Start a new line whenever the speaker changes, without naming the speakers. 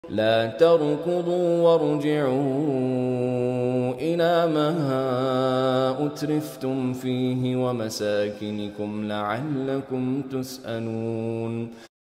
لا تركضوا وارجعوا إلى ما أترفتم فيه ومساكنكم لعلكم تسألون